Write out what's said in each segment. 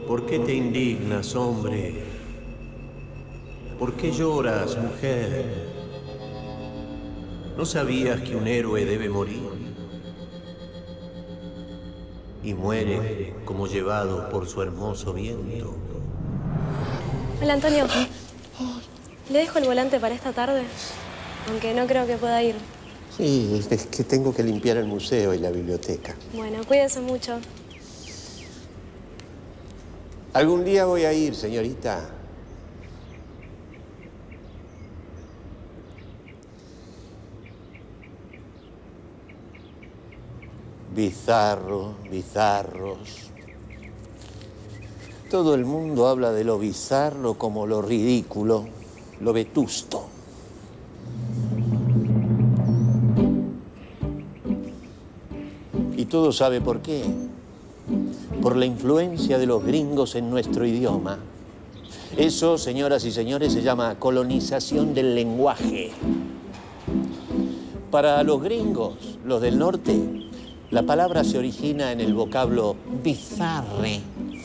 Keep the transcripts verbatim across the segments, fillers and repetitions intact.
¿Por qué te indignas, hombre? ¿Por qué lloras, mujer? ¿No sabías que un héroe debe morir? Y muere como llevado por su hermoso viento. Hola, Antonio. ¿Le dejo el volante para esta tarde? Aunque no creo que pueda ir. Sí, es que tengo que limpiar el museo y la biblioteca. Bueno, cuídese mucho. Algún día voy a ir, señorita. Bizarro, bizarros. Todo el mundo habla de lo bizarro como lo ridículo, lo vetusto. Y todo sabe por qué. Por la influencia de los gringos en nuestro idioma. Eso, señoras y señores, se llama colonización del lenguaje. Para los gringos, los del norte, la palabra se origina en el vocablo bizarre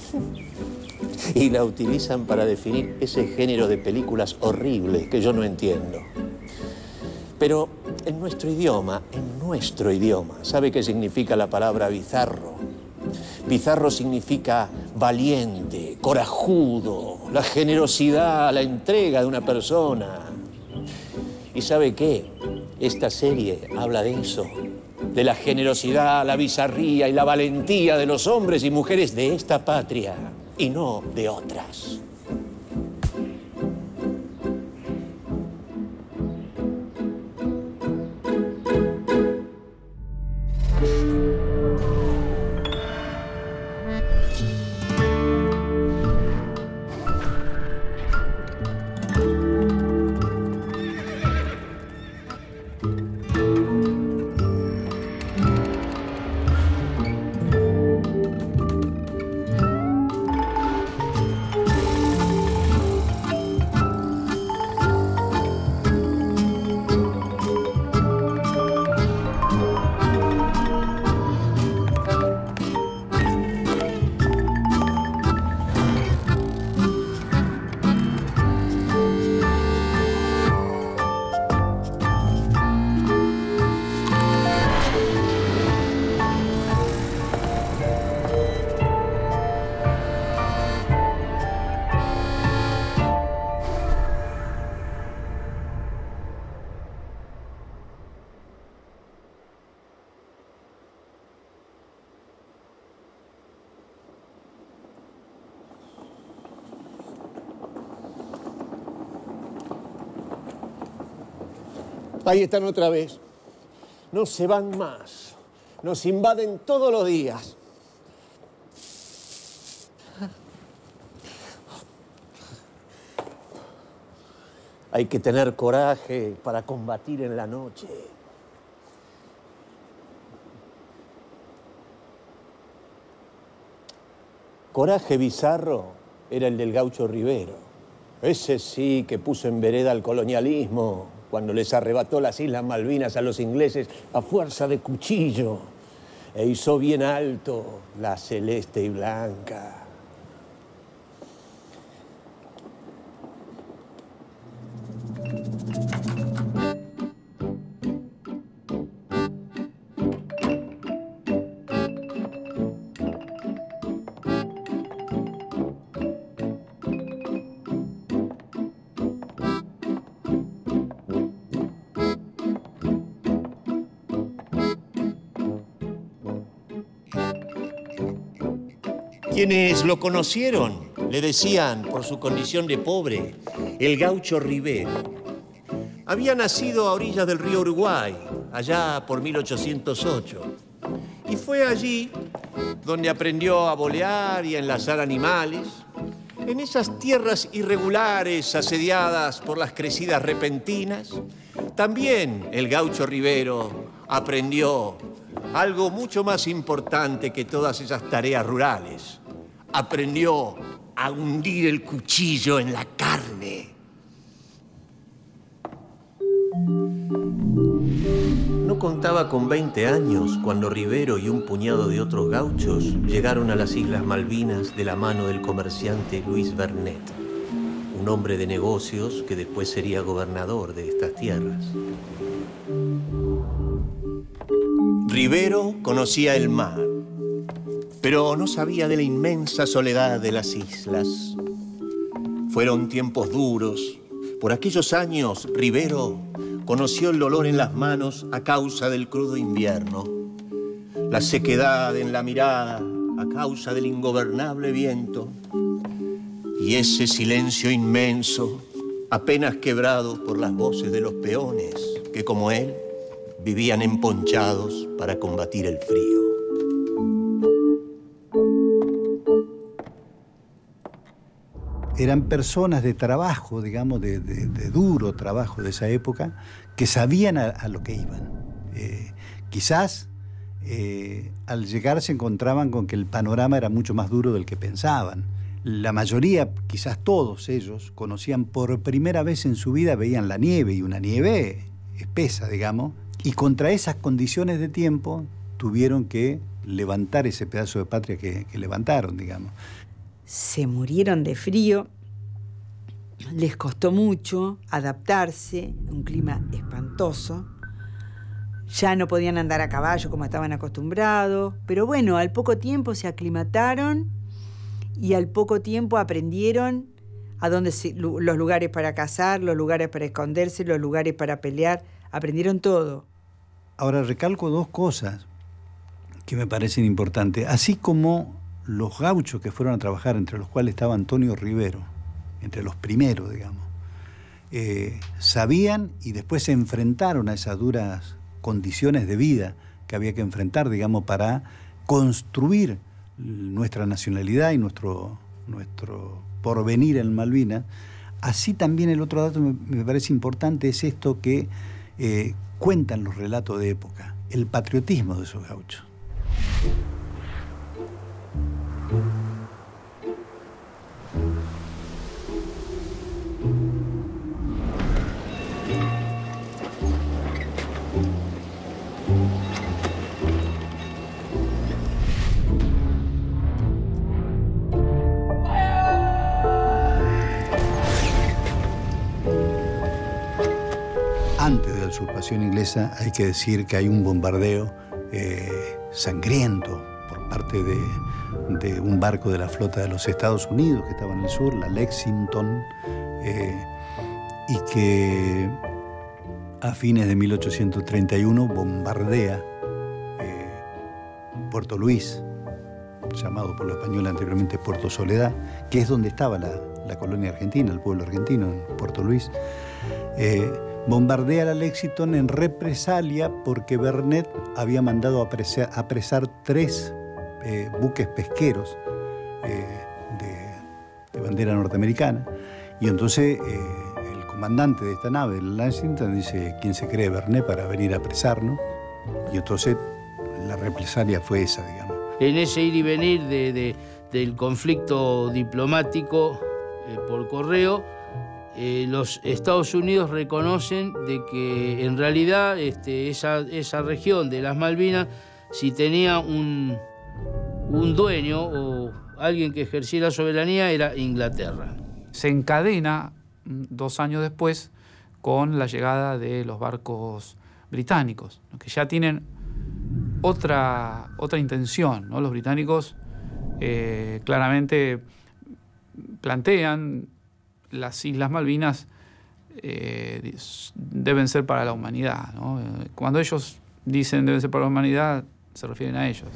y la utilizan para definir ese género de películas horribles que yo no entiendo. Pero en nuestro idioma, en nuestro idioma, ¿sabe qué significa la palabra bizarro? Bizarro significa valiente, corajudo, la generosidad, la entrega de una persona. ¿Y sabe qué? Esta serie habla de eso. De la generosidad, la bizarría y la valentía de los hombres y mujeres de esta patria y no de otras. Ahí están otra vez. No se van más. Nos invaden todos los días. Hay que tener coraje para combatir en la noche. Coraje bizarro era el del Gaucho Rivero. Ese sí que puso en vereda al colonialismo cuando les arrebató las Islas Malvinas a los ingleses a fuerza de cuchillo e hizo bien alto la celeste y blanca. Quienes lo conocieron le decían, por su condición de pobre, el Gaucho Rivero. Había nacido a orillas del río Uruguay, allá por mil ochocientos ocho. Y fue allí donde aprendió a bolear y a enlazar animales, en esas tierras irregulares asediadas por las crecidas repentinas. También el Gaucho Rivero aprendió algo mucho más importante que todas esas tareas rurales. Aprendió a hundir el cuchillo en la carne. No contaba con veinte años cuando Rivero y un puñado de otros gauchos llegaron a las Islas Malvinas de la mano del comerciante Luis Vernet, un hombre de negocios que después sería gobernador de estas tierras. Rivero conocía el mar, pero no sabía de la inmensa soledad de las islas. Fueron tiempos duros. Por aquellos años, Rivero conoció el dolor en las manos a causa del crudo invierno, la sequedad en la mirada a causa del ingobernable viento y ese silencio inmenso apenas quebrado por las voces de los peones que, como él, vivían emponchados para combatir el frío. Eran personas de trabajo, digamos, de, de, de duro trabajo de esa época, que sabían a, a lo que iban. Eh, quizás eh, al llegar se encontraban con que el panorama era mucho más duro del que pensaban. La mayoría, quizás todos ellos, conocían por primera vez en su vida, veían la nieve, y una nieve espesa, digamos, y contra esas condiciones de tiempo tuvieron que levantar ese pedazo de patria que, que levantaron, digamos. Se murieron de frío, les costó mucho adaptarse, un clima espantoso. Ya no podían andar a caballo como estaban acostumbrados, pero bueno, al poco tiempo se aclimataron y al poco tiempo aprendieron a dónde se, los lugares para cazar, los lugares para esconderse, los lugares para pelear, aprendieron todo. Ahora recalco dos cosas que me parecen importantes, así como los gauchos que fueron a trabajar, entre los cuales estaba Antonio Rivero, entre los primeros, digamos, eh, sabían y después se enfrentaron a esas duras condiciones de vida que había que enfrentar, digamos, para construir nuestra nacionalidad y nuestro, nuestro porvenir en Malvinas. Así también el otro dato me, me parece importante es esto que eh, cuentan los relatos de época, el patriotismo de esos gauchos. Antes de la usurpación inglesa hay que decir que hay un bombardeo eh, sangriento por parte de, de un barco de la flota de los Estados Unidos que estaba en el sur, la Lexington, eh, y que a fines de mil ochocientos treinta y uno bombardea eh, Puerto Luis, llamado por los españoles anteriormente Puerto Soledad, que es donde estaba la, la colonia argentina, el pueblo argentino, en Puerto Luis. Eh, bombardea la Lexington en represalia porque Vernet había mandado a apresar, apresar tres eh, buques pesqueros eh, de, de bandera norteamericana. Y entonces eh, el comandante de esta nave, el Lexington, dice: ¿quién se cree Vernet para venir a apresarnos? Y entonces la represalia fue esa, digamos. En ese ir y venir de, de, del conflicto diplomático eh, por correo, Eh, los Estados Unidos reconocen de que en realidad este, esa, esa región de las Malvinas, si tenía un, un dueño o alguien que ejerciera soberanía, era Inglaterra. Se encadena dos años después con la llegada de los barcos británicos, que ya tienen otra, otra intención, ¿no? Los británicos eh, claramente plantean las Islas Malvinas eh, deben ser para la humanidad, ¿no? Cuando ellos dicen deben ser para la humanidad, se refieren a ellos.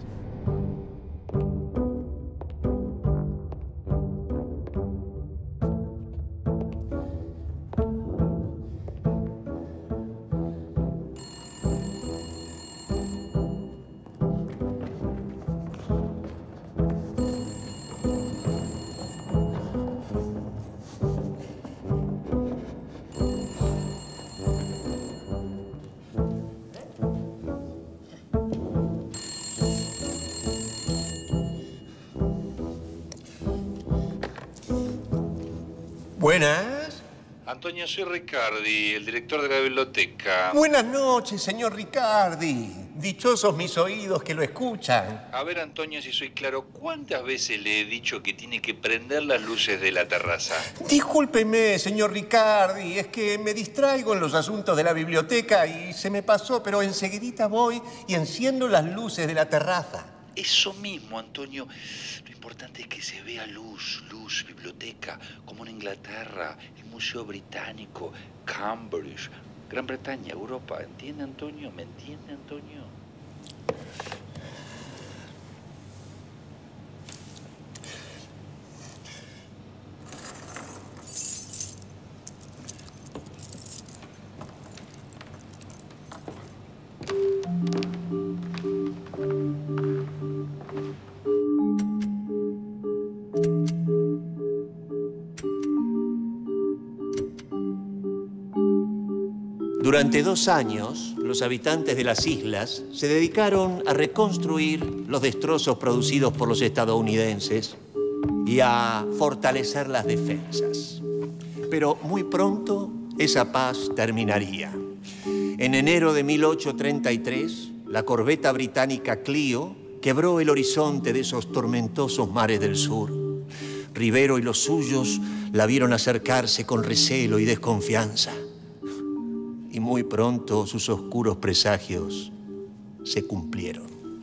Buenas. Antonio, soy Ricardi, el director de la biblioteca. Buenas noches, señor Ricardi. Dichosos mis oídos que lo escuchan. A ver, Antonio, si soy claro, ¿cuántas veces le he dicho que tiene que prender las luces de la terraza? Discúlpeme, señor Ricardi, es que me distraigo en los asuntos de la biblioteca y se me pasó, pero enseguidita voy y enciendo las luces de la terraza. Eso mismo, Antonio. Lo importante es que se vea luz, luz, biblioteca, como en Inglaterra, el Museo Británico, Cambridge, Gran Bretaña, Europa. ¿Entiende, Antonio? ¿Me entiende, Antonio? Durante dos años, los habitantes de las islas se dedicaron a reconstruir los destrozos producidos por los estadounidenses y a fortalecer las defensas. Pero muy pronto esa paz terminaría. En enero de mil ochocientos treinta y tres, la corbeta británica Clio quebró el horizonte de esos tormentosos mares del sur. Rivero y los suyos la vieron acercarse con recelo y desconfianza. Y muy pronto sus oscuros presagios se cumplieron.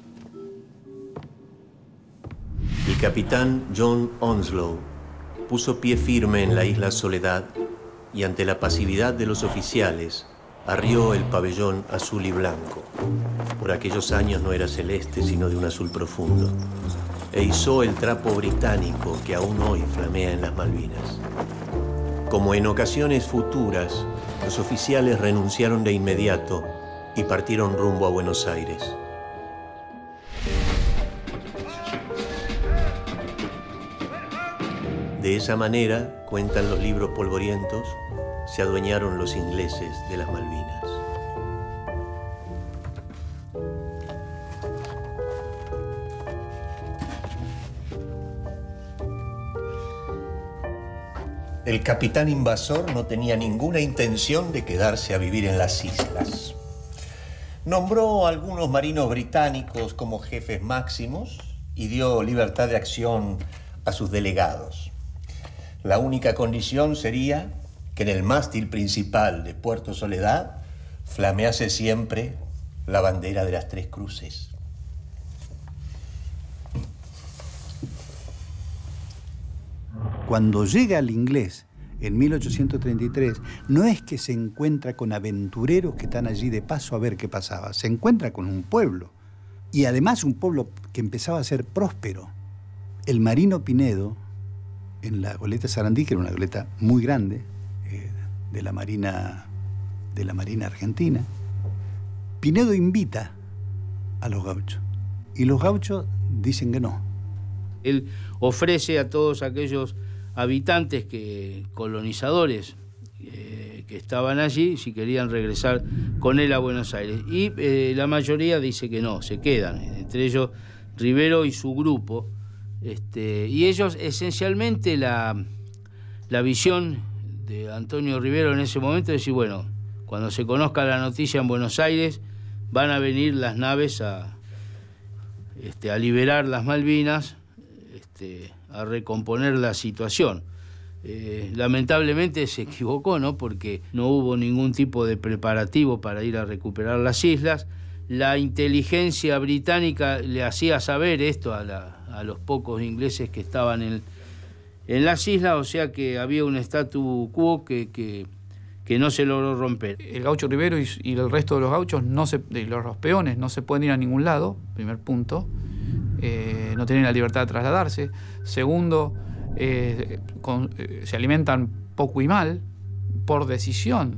El capitán John Onslow puso pie firme en la isla Soledad y ante la pasividad de los oficiales arrió el pabellón azul y blanco. Por aquellos años no era celeste, sino de un azul profundo. E izó el trapo británico que aún hoy flamea en las Malvinas. Como en ocasiones futuras, los oficiales renunciaron de inmediato y partieron rumbo a Buenos Aires. De esa manera, cuentan los libros polvorientos, se adueñaron los ingleses de las Malvinas. El capitán invasor no tenía ninguna intención de quedarse a vivir en las islas. Nombró a algunos marinos británicos como jefes máximos y dio libertad de acción a sus delegados. La única condición sería que en el mástil principal de Puerto Soledad flamease siempre la bandera de las Tres Cruces. Cuando llega el inglés en mil ochocientos treinta y tres, no es que se encuentra con aventureros que están allí de paso a ver qué pasaba, se encuentra con un pueblo, y además un pueblo que empezaba a ser próspero. El marino Pinedo, en la goleta Sarandí, que era una goleta muy grande, eh, de la Marina, de la Marina Argentina, Pinedo invita a los gauchos, y los gauchos dicen que no. Él ofrece a todos aquellos habitantes, que, colonizadores eh, que estaban allí, si querían regresar con él a Buenos Aires. Y eh, la mayoría dice que no, se quedan, entre ellos Rivero y su grupo. Este, y ellos, esencialmente, la, la visión de Antonio Rivero en ese momento es decir, bueno, cuando se conozca la noticia en Buenos Aires, van a venir las naves a, este, a liberar las Malvinas, este, a recomponer la situación. Eh, lamentablemente se equivocó, ¿no? Porque no hubo ningún tipo de preparativo para ir a recuperar las islas. La inteligencia británica le hacía saber esto a, la, a los pocos ingleses que estaban en, en las islas, o sea que había un statu quo que, que, que no se logró romper. El gaucho Rivero y, y el resto de los gauchos, no se, de los peones, no se pueden ir a ningún lado, primer punto. Eh, no tienen la libertad de trasladarse. Segundo, eh, con, eh, se alimentan poco y mal por decisión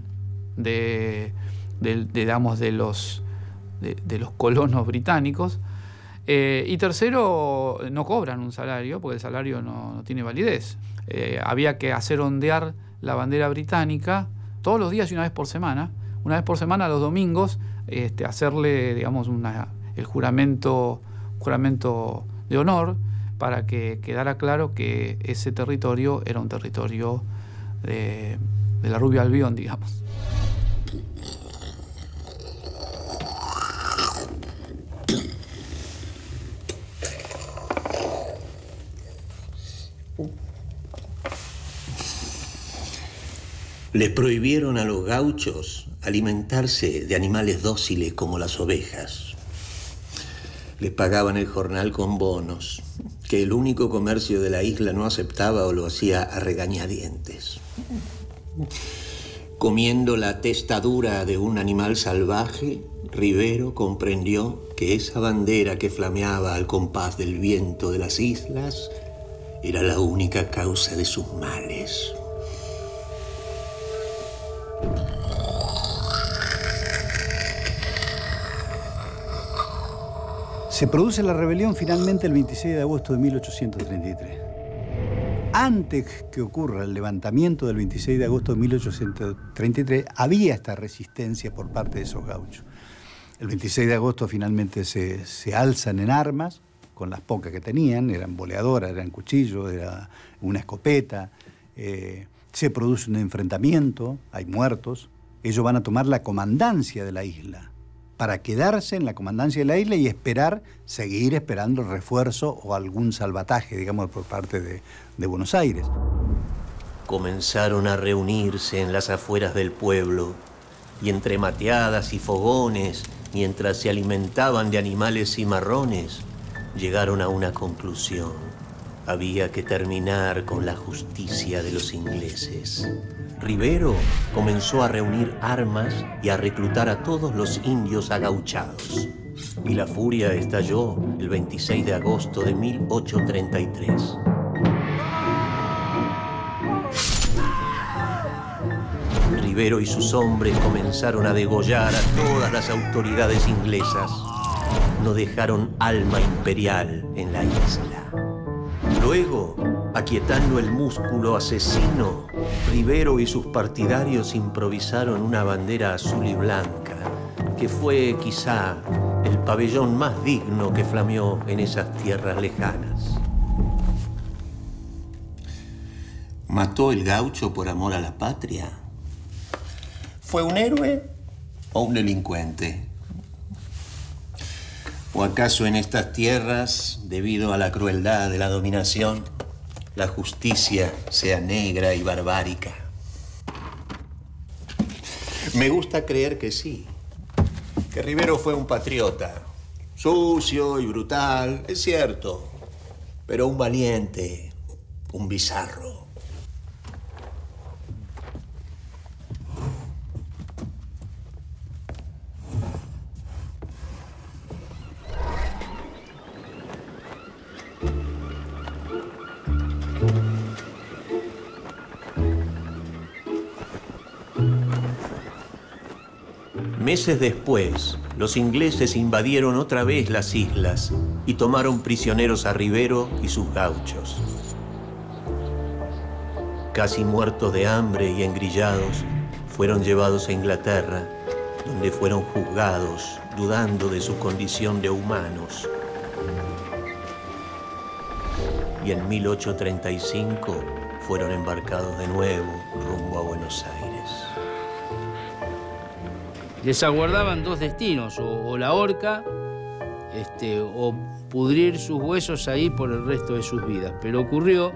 de, de, de, digamos, de, los, de, de los colonos británicos. Eh, y tercero, no cobran un salario, porque el salario no, no tiene validez. Eh, había que hacer ondear la bandera británica todos los días y una vez por semana. Una vez por semana, los domingos, este, hacerle, digamos, una, el juramento... juramento de honor para que quedara claro que ese territorio era un territorio de, de la rubia Albión, digamos. Les prohibieron a los gauchos alimentarse de animales dóciles como las ovejas. Les pagaban el jornal con bonos, que el único comercio de la isla no aceptaba o lo hacía a regañadientes. Comiendo la testadura de un animal salvaje, Rivero comprendió que esa bandera que flameaba al compás del viento de las islas era la única causa de sus males. Se produce la rebelión finalmente el veintiséis de agosto de mil ochocientos treinta y tres. Antes que ocurra el levantamiento del veintiséis de agosto de mil ochocientos treinta y tres, había esta resistencia por parte de esos gauchos. El veintiséis de agosto finalmente se, se alzan en armas, con las pocas que tenían, eran boleadoras, eran cuchillos, era una escopeta. Eh, se produce un enfrentamiento, hay muertos. Ellos van a tomar la comandancia de la isla, para quedarse en la comandancia de la isla y esperar, seguir esperando refuerzo o algún salvataje, digamos, por parte de, de Buenos Aires. Comenzaron a reunirse en las afueras del pueblo y entre mateadas y fogones, mientras se alimentaban de animales cimarrones, llegaron a una conclusión. Había que terminar con la justicia de los ingleses. Rivero comenzó a reunir armas y a reclutar a todos los indios agauchados. Y la furia estalló el veintiséis de agosto de mil ochocientos treinta y tres. Rivero y sus hombres comenzaron a degollar a todas las autoridades inglesas. No dejaron alma imperial en la isla. Luego, aquietando el músculo asesino, Rivero y sus partidarios improvisaron una bandera azul y blanca, que fue quizá el pabellón más digno que flameó en esas tierras lejanas. ¿Mató el gaucho por amor a la patria? ¿Fue un héroe o un delincuente? ¿O acaso en estas tierras, debido a la crueldad de la dominación, la justicia sea negra y barbárica? Me gusta creer que sí, que Rivero fue un patriota, sucio y brutal, es cierto, pero un valiente, un bizarro. Meses después, los ingleses invadieron otra vez las islas y tomaron prisioneros a Rivero y sus gauchos. Casi muertos de hambre y engrillados, fueron llevados a Inglaterra, donde fueron juzgados, dudando de su condición de humanos. Y en mil ochocientos treinta y cinco fueron embarcados de nuevo rumbo a Buenos Aires. Les aguardaban dos destinos, o, o la horca, este, o pudrir sus huesos ahí por el resto de sus vidas. Pero ocurrió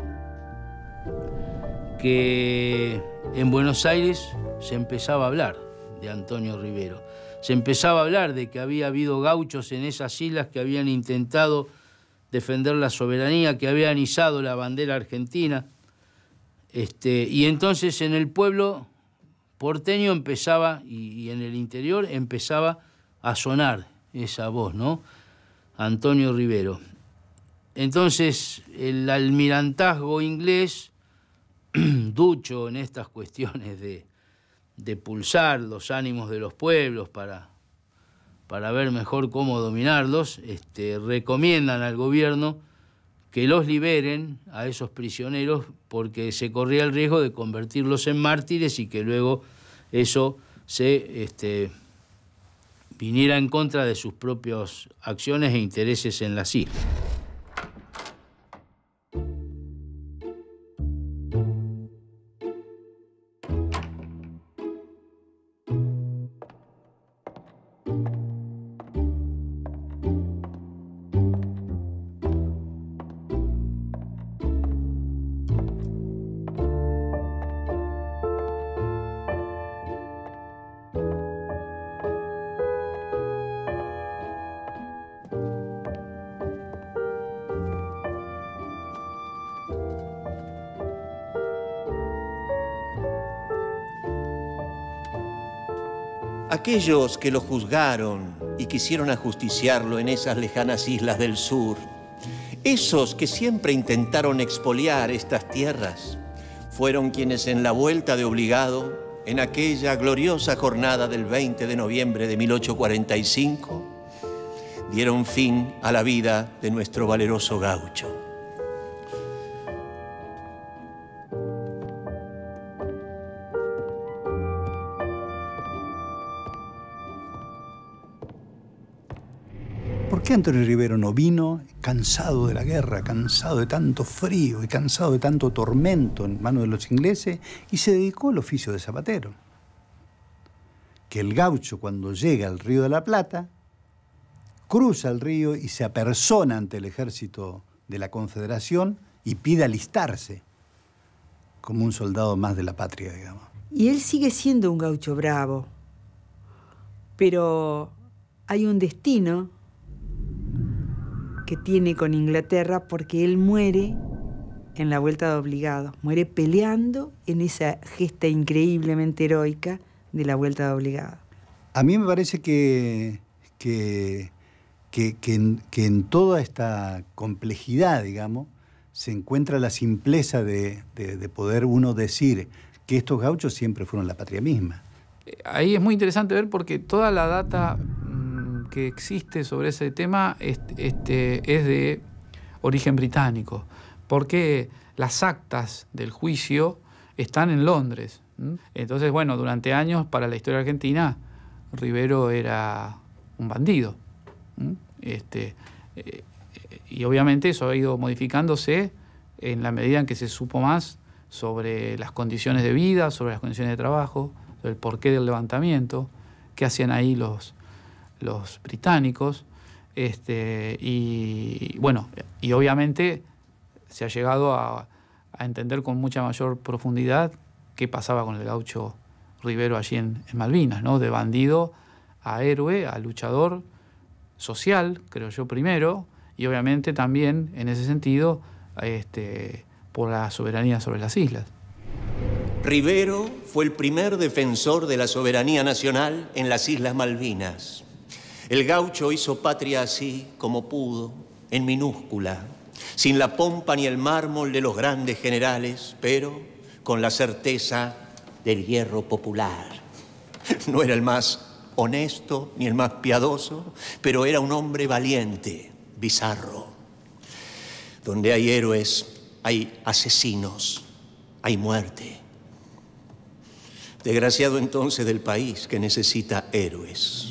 que en Buenos Aires se empezaba a hablar de Antonio Rivero. Se empezaba a hablar de que había habido gauchos en esas islas que habían intentado defender la soberanía, que habían izado la bandera argentina. Este, y entonces en el pueblo porteño empezaba, y, y en el interior empezaba a sonar esa voz, ¿no? Antonio Rivero. Entonces el almirantazgo inglés, ducho en estas cuestiones de, de pulsar los ánimos de los pueblos para, para ver mejor cómo dominarlos, este, recomiendan al gobierno que los liberen a esos prisioneros porque se corría el riesgo de convertirlos en mártires y que luego eso se este, viniera en contra de sus propias acciones e intereses en las islas. Aquellos que lo juzgaron y quisieron ajusticiarlo en esas lejanas islas del sur, esos que siempre intentaron expoliar estas tierras, fueron quienes en la vuelta de obligado, en aquella gloriosa jornada del veinte de noviembre de mil ochocientos cuarenta y cinco, dieron fin a la vida de nuestro valeroso gaucho. ¿Por qué Antonio Rivero no vino cansado de la guerra, cansado de tanto frío y cansado de tanto tormento en manos de los ingleses y se dedicó al oficio de zapatero? Que el gaucho, cuando llega al Río de la Plata, cruza el río y se apersona ante el ejército de la Confederación y pide alistarse como un soldado más de la patria, digamos. Y él sigue siendo un gaucho bravo, pero hay un destino que tiene con Inglaterra porque él muere en la vuelta de obligado, muere peleando en esa gesta increíblemente heroica de la vuelta de obligado. A mí me parece que, que, que, que, en, que en toda esta complejidad, digamos, se encuentra la simpleza de, de, de poder uno decir que estos gauchos siempre fueron la patria misma. Ahí es muy interesante ver porque toda la data que existe sobre ese tema este, es de origen británico, porque las actas del juicio están en Londres. Entonces, bueno, durante años para la historia argentina, Rivero era un bandido. Este, y obviamente eso ha ido modificándose en la medida en que se supo más sobre las condiciones de vida, sobre las condiciones de trabajo, sobre el porqué del levantamiento, qué hacían ahí los los británicos, este, y bueno, y obviamente se ha llegado a, a entender con mucha mayor profundidad qué pasaba con el gaucho Rivero allí en, en Malvinas, ¿no? De bandido a héroe, a luchador social, creo yo primero, y obviamente también en ese sentido este, por la soberanía sobre las islas. Rivero fue el primer defensor de la soberanía nacional en las Islas Malvinas. El gaucho hizo patria así como pudo, en minúscula, sin la pompa ni el mármol de los grandes generales, pero con la certeza del hierro popular. No era el más honesto ni el más piadoso, pero era un hombre valiente, bizarro. Donde hay héroes, hay asesinos, hay muerte. Desgraciado entonces del país que necesita héroes.